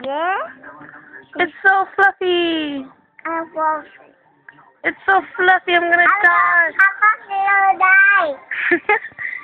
Yeah? It's so fluffy. I'm fluffy. It's so fluffy, I'm gonna die. I'm fluffy, I'll die.